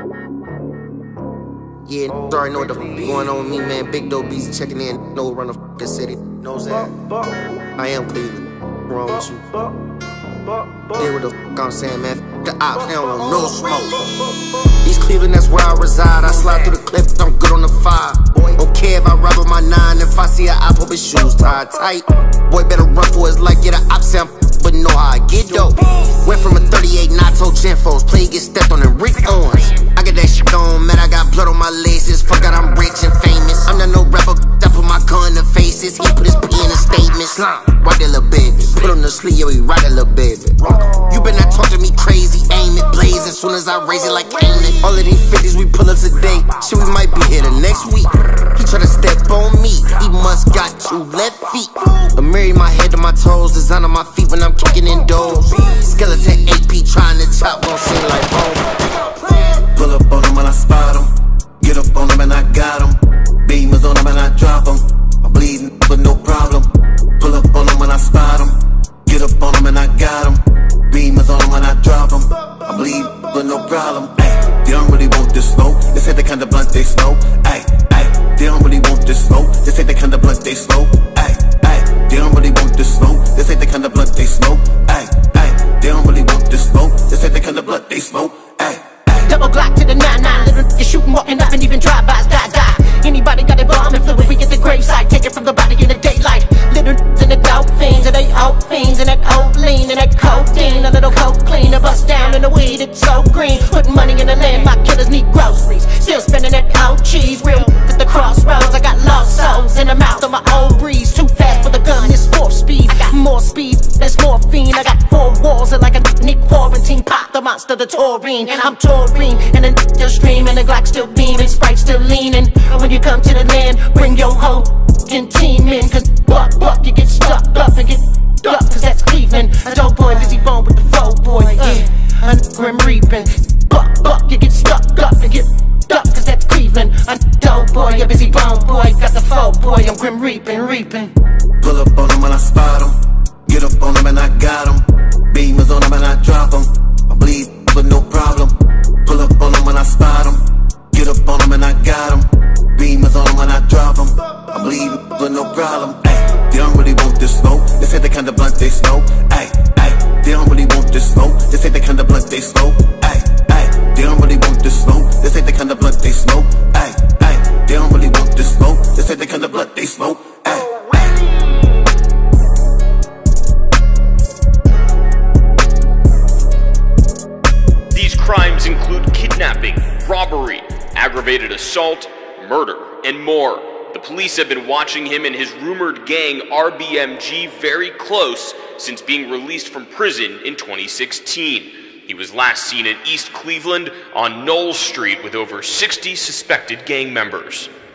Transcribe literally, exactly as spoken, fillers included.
Yeah, already know what the f going on with me, man. Big dope Bizzy checking in. No run the f city. Knows that. I am Cleveland. What's wrong with you? Yeah, what the f I'm saying, man. F the ops, they don't want no smoke. East Cleveland, that's where I reside. I slide through the clip, I'm good on the fire. Don't care if I rub with my nine. If I see a op, hope his shoes tied tight. Boy better run for his life. Yeah, the ops say I'm f but know how I get dope. Went from a thirty-eight Nato Genfos. Play get stepped on in Rick Owens. I get that shit on, man. I got blood on my legs. Just fuck out, I'm rich and famous. I'm not no rapper. I put my gun in the faces. He put his P in a statement. Slime, right that little baby. Put him to sleep, yo, he right that little baby. You better not talk to me crazy. Aim it, blaze as soon as I raise it like Canaan. All of these fifties we pull up today. Shit, we might be here the next week. He try to step on me. He must got two left feet. I marry my head to my toes. Design on my feet when I'm kicking in doors. Skeleton A P trying to chop, gon' sing like boom. Pull up on him when I spot him. Get up on him and I got him. Beamers on him and I drop him. I'm bleeding but no problem. Pull up on him when I spot him. Get up on him and I got him. Beamers on him when I drop him. I'm bleeding but no problem. Ay, they don't really want this smoke. They say the kind of blunt they smoke. Ay, ay, they don't really want this smoke. They say the kind of blunt they smoke. Ay, ay, they don't really want this smoke. They say the kind of blunt they smoke. Ay, ay, they don't really want this smoke. They say the kind of blunt they smoke. Ay. Double Glock to the nine nine, little you shooting, walking up, and even drive-bys, die, die. Anybody got a bomb and fluid, we get the graveside, take it from the body in the daylight. Little and the dope fiends, and they old fiends, and that old lean, and that codeine, a little coke clean, a bust down in the weed, it's so green. Putting money in the land, my killers need groceries. Still spending that old cheese, real at the crossroads. I got lost souls in the mouth of my old breeze. Too fast for the gun, it's four speed. I got more speed, that's morphine. I got four walls, and like a Nick quarantine, pop the monster, the taurine, and I'm taurine, and the still streaming, the Glock still beaming, Sprite still leaning. When you come to the land, bring your whole and team in, cause buck, buck, you get stuck up and get duck, cause that's Cleveland. A dope boy, Bizzy bone with the foe boy, yeah. I'm grim reaping, buck, buck, you get stuck up and get duck, cause that's Cleveland. A dope boy, a Bizzy bone boy, got the foe boy, I'm grim reaping, reaping. Pull up on him when I spot him. Get up on him and I got him. Beamers on him and I drop him. I bleed but no problem. Pull up on him when I spot him. Get up on him and I got him. Beamers on him when I drop him. I'm bleeding but no problem. Ay, they don't really want this smoke. They say the kind of blunt they smoke. Ay, ay, they don't really want this smoke. They say the kind of blunt they smoke. Ay, ay, they don't really want this smoke. They say the kind of blunt they smoke. Ay, ay, they don't really want this smoke. They say the kind of blunt they smoke. Ay. Crimes include kidnapping, robbery, aggravated assault, murder, and more. The police have been watching him and his rumored gang R B M G very close since being released from prison in twenty sixteen. He was last seen in East Cleveland on Knoll Street with over sixty suspected gang members.